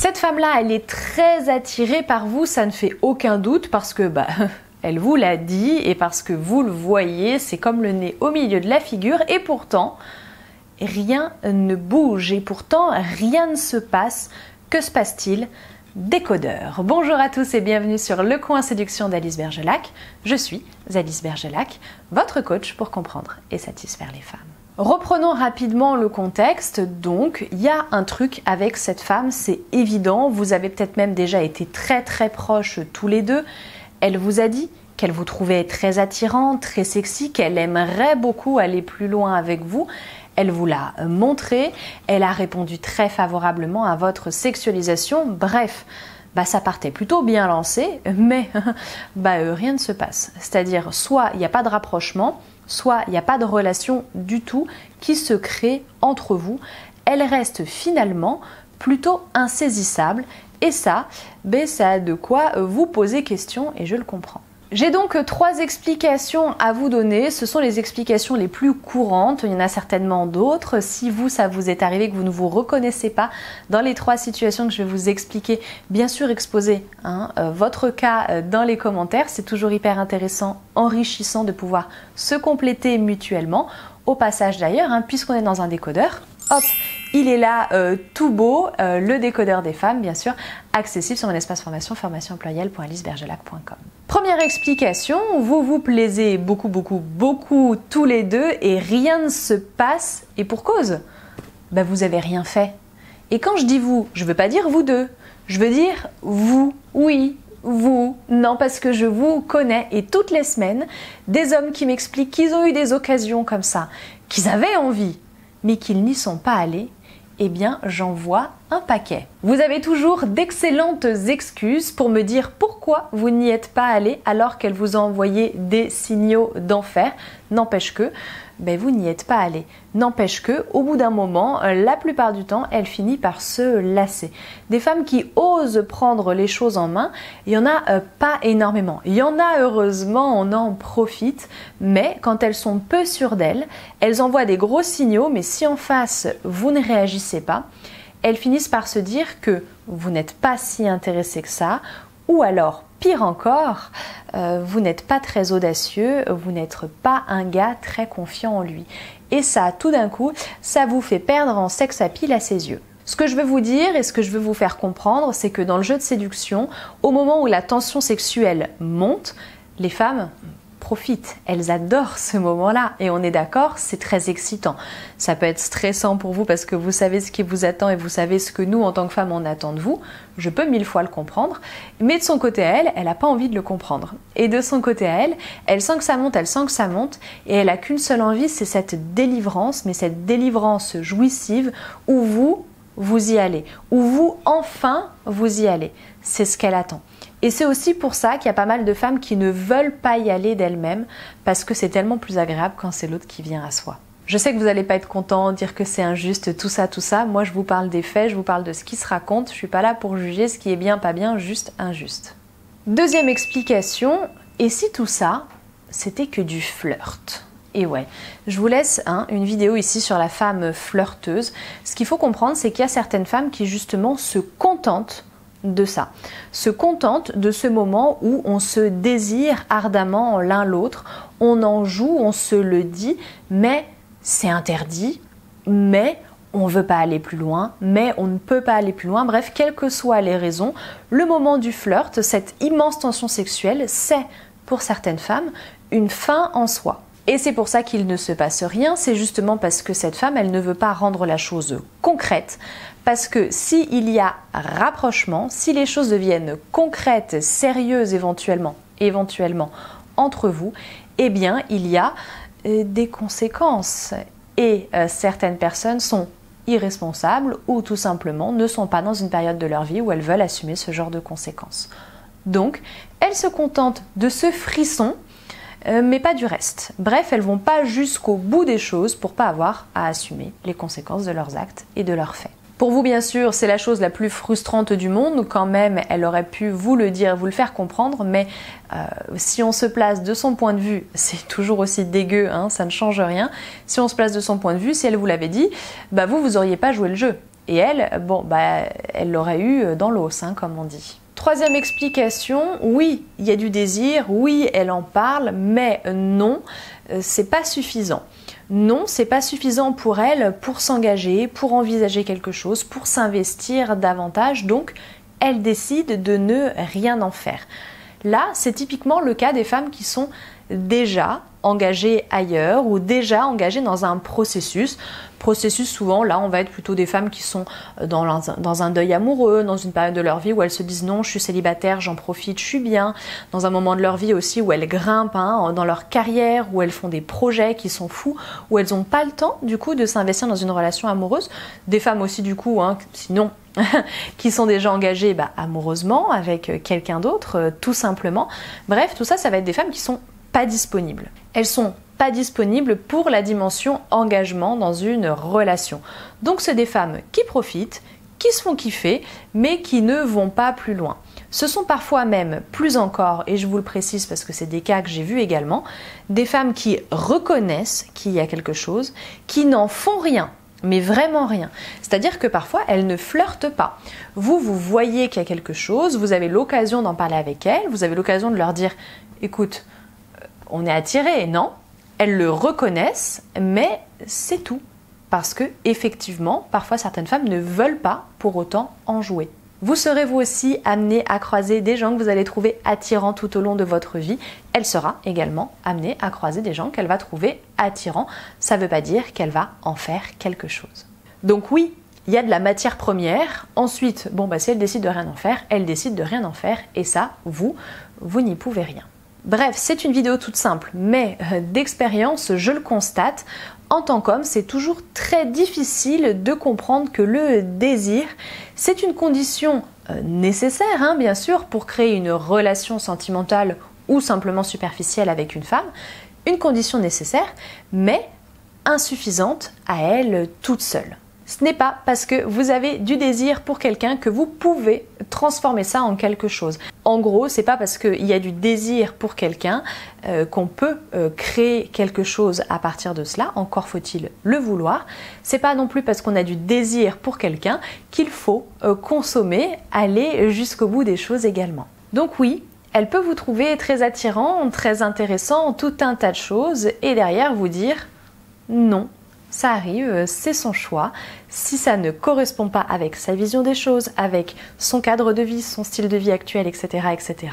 Cette femme-là, elle est très attirée par vous, ça ne fait aucun doute parce que elle vous l'a dit et parce que vous le voyez, c'est comme le nez au milieu de la figure et pourtant, rien ne bouge et pourtant, rien ne se passe. Que se passe-t-il? Décodeur. Bonjour à tous et bienvenue sur Le Coin Séduction d'Alice Bergelac. Je suis Alice Bergelac, votre coach pour comprendre et satisfaire les femmes. Reprenons rapidement le contexte. Donc, il y a un truc avec cette femme, c'est évident. Vous avez peut-être même déjà été très proches tous les deux. Elle vous a dit qu'elle vous trouvait très attirante, très sexy, qu'elle aimerait beaucoup aller plus loin avec vous. Elle vous l'a montré, elle a répondu très favorablement à votre sexualisation. Bref, ça partait plutôt bien lancé, mais rien ne se passe. C'est-à-dire, soit il n'y a pas de rapprochement, soit il n'y a pas de relation du tout qui se crée entre vous. Elle reste finalement plutôt insaisissable et ça a de quoi vous poser question et je le comprends. J'ai donc 3 explications à vous donner. Ce sont les explications les plus courantes. Il y en a certainement d'autres. Si ça vous est arrivé que vous ne vous reconnaissez pas dans les 3 situations que je vais vous expliquer, bien sûr exposez votre cas dans les commentaires. C'est toujours hyper intéressant, enrichissant de pouvoir se compléter mutuellement. Au passage d'ailleurs, puisqu'on est dans un décodeur, hop, il est là tout beau, le décodeur des femmes bien sûr, accessible sur mon espace formation, formationpluriel.alicebergelac.com. Première explication, vous vous plaisez beaucoup tous les deux et rien ne se passe et pour cause, vous avez rien fait. Et quand je dis vous, je veux pas dire vous deux, je veux dire vous, oui, vous, non parce que je vous connais et toutes les semaines, des hommes qui m'expliquent qu'ils ont eu des occasions comme ça, qu'ils avaient envie, mais qu'ils n'y sont pas allés, eh bien j'en vois un paquet. Vous avez toujours d'excellentes excuses pour me dire pourquoi vous n'y êtes pas allé alors qu'elle vous a envoyé des signaux d'enfer. N'empêche que vous n'y êtes pas allé. N'empêche que, au bout d'un moment, la plupart du temps, elle finit par se lasser. Des femmes qui osent prendre les choses en main, il n'y en a pas énormément. Il y en a heureusement, on en profite, mais quand elles sont peu sûres d'elles, elles envoient des gros signaux, mais si en face, vous ne réagissez pas, elles finissent par se dire que vous n'êtes pas si intéressé que ça, ou alors, pire encore, vous n'êtes pas très audacieux, vous n'êtes pas un gars très confiant en lui. Et ça, tout d'un coup, ça vous fait perdre en sex appeal à ses yeux. Ce que je veux vous dire et ce que je veux vous faire comprendre, c'est que dans le jeu de séduction, au moment où la tension sexuelle monte, les femmes profitent, elles adorent ce moment-là et on est d'accord, c'est très excitant. Ça peut être stressant pour vous parce que vous savez ce qui vous attend et vous savez ce que nous, en tant que femmes, on attend de vous. Je peux 1000 fois le comprendre, mais de son côté à elle, elle n'a pas envie de le comprendre. Et de son côté à elle, elle sent que ça monte, et elle a qu'une seule envie, c'est cette délivrance, mais cette délivrance jouissive où vous y allez, où vous, enfin, vous y allez. C'est ce qu'elle attend. Et c'est aussi pour ça qu'il y a pas mal de femmes qui ne veulent pas y aller d'elles-mêmes parce que c'est tellement plus agréable quand c'est l'autre qui vient à soi. Je sais que vous n'allez pas être content, dire que c'est injuste, tout ça. Moi, je vous parle des faits, je vous parle de ce qui se raconte. Je suis pas là pour juger ce qui est bien, pas bien, juste injuste. Deuxième explication, et si tout ça, c'était que du flirt? Et ouais, je vous laisse une vidéo ici sur la femme flirteuse. Ce qu'il faut comprendre, c'est qu'il y a certaines femmes qui justement se contentent de ça, se contentent de ce moment où on se désire ardemment l'un l'autre, on en joue, on se le dit, mais c'est interdit, mais on ne veut pas aller plus loin, mais on ne peut pas aller plus loin. Bref, quelles que soient les raisons, le moment du flirt, cette immense tension sexuelle, c'est pour certaines femmes une fin en soi. Et c'est pour ça qu'il ne se passe rien, c'est justement parce que cette femme, elle ne veut pas rendre la chose concrète. Parce que s'il y a rapprochement, si les choses deviennent concrètes, sérieuses éventuellement entre vous, eh bien il y a des conséquences. Et certaines personnes sont irresponsables ou tout simplement ne sont pas dans une période de leur vie où elles veulent assumer ce genre de conséquences. Donc, elles se contentent de ce frisson, mais pas du reste. Bref, elles vont pas jusqu'au bout des choses pour pas avoir à assumer les conséquences de leurs actes et de leurs faits. Pour vous, bien sûr, c'est la chose la plus frustrante du monde. Quand même, elle aurait pu vous le dire, vous le faire comprendre, mais si on se place de son point de vue, c'est toujours aussi dégueu, ça ne change rien. Si on se place de son point de vue, si elle vous l'avait dit, vous auriez pas joué le jeu. Et elle, bon, bah, elle l'aurait eu dans l'os, hein, comme on dit. Troisième explication, oui, il y a du désir, oui, elle en parle, mais non, c'est pas suffisant. Non, c'est pas suffisant pour elle pour s'engager, pour envisager quelque chose, pour s'investir davantage, donc elle décide de ne rien en faire. Là, c'est typiquement le cas des femmes qui sont déjà engagées ailleurs ou déjà engagées dans un processus. Processus, souvent, là, on va être plutôt des femmes qui sont dans un deuil amoureux, dans une période de leur vie où elles se disent non, je suis célibataire, j'en profite, je suis bien. Dans un moment de leur vie aussi où elles grimpent dans leur carrière, où elles font des projets qui sont fous, où elles n'ont pas le temps, du coup, de s'investir dans une relation amoureuse. Des femmes aussi, du coup, sinon, qui sont déjà engagées amoureusement avec quelqu'un d'autre, tout simplement. Bref, tout ça, ça va être des femmes qui sont pas disponibles. Elles sont pas disponibles pour la dimension engagement dans une relation. Donc c'est des femmes qui profitent, qui se font kiffer, mais qui ne vont pas plus loin. Ce sont parfois même, plus encore, et je vous le précise parce que c'est des cas que j'ai vus également, des femmes qui reconnaissent qu'il y a quelque chose, qui n'en font rien, mais vraiment rien. C'est-à-dire que parfois, elles ne flirtent pas. Vous voyez qu'il y a quelque chose, vous avez l'occasion d'en parler avec elles, vous avez l'occasion de leur dire « Écoute, on est attirés, non ?» Elles le reconnaissent, mais c'est tout. Parce que, effectivement, parfois certaines femmes ne veulent pas pour autant en jouer. Vous serez vous aussi amené à croiser des gens que vous allez trouver attirants tout au long de votre vie. Elle sera également amenée à croiser des gens qu'elle va trouver attirants. Ça ne veut pas dire qu'elle va en faire quelque chose. Donc oui, il y a de la matière première. Ensuite, si elle décide de rien en faire, elle décide de rien en faire. Et ça, vous n'y pouvez rien. Bref, c'est une vidéo toute simple, mais d'expérience, je le constate. En tant qu'homme, c'est toujours très difficile de comprendre que le désir, c'est une condition nécessaire, bien sûr, pour créer une relation sentimentale ou simplement superficielle avec une femme. Une condition nécessaire, mais insuffisante à elle toute seule. Ce n'est pas parce que vous avez du désir pour quelqu'un que vous pouvez transformer ça en quelque chose. En gros, c'est pas parce qu'il y a du désir pour quelqu'un qu'on peut créer quelque chose à partir de cela, encore faut-il le vouloir. C'est pas non plus parce qu'on a du désir pour quelqu'un qu'il faut consommer, aller jusqu'au bout des choses également. Donc oui, elle peut vous trouver très attirant, très intéressant, tout un tas de choses, et derrière vous dire non. Ça arrive, c'est son choix. Si ça ne correspond pas avec sa vision des choses, avec son cadre de vie, son style de vie actuel, etc.,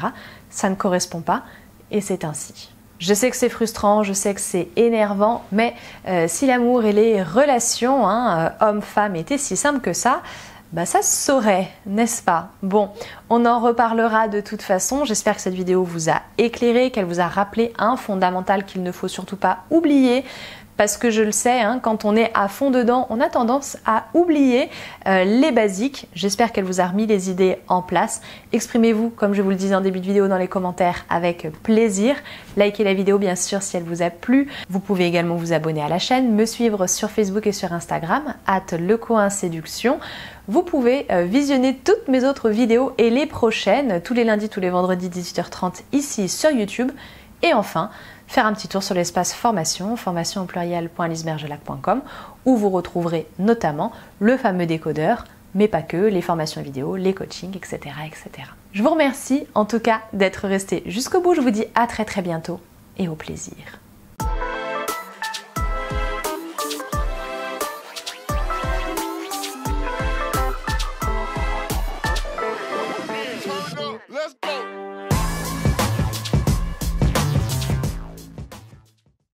ça ne correspond pas et c'est ainsi. Je sais que c'est frustrant, je sais que c'est énervant, mais si l'amour et les relations, homme-femme, étaient si simples que ça se saurait, n'est-ce pas? Bon, on en reparlera de toute façon. J'espère que cette vidéo vous a éclairé, qu'elle vous a rappelé un fondamental qu'il ne faut surtout pas oublier. Parce que je le sais, quand on est à fond dedans, on a tendance à oublier les basiques. J'espère qu'elle vous a remis les idées en place. Exprimez-vous, comme je vous le disais en début de vidéo, dans les commentaires avec plaisir. Likez la vidéo, bien sûr, si elle vous a plu. Vous pouvez également vous abonner à la chaîne, me suivre sur Facebook et sur Instagram, @lecoinséduction. Vous pouvez visionner toutes mes autres vidéos et les prochaines, tous les lundis, tous les vendredis, 18h30, ici sur YouTube. Et enfin, faire un petit tour sur l'espace formation, formation@lisbergelac.com, où vous retrouverez notamment le fameux décodeur, mais pas que, les formations vidéo, les coachings, etc., etc. Je vous remercie en tout cas d'être resté jusqu'au bout. Je vous dis à très bientôt et au plaisir. Let's go.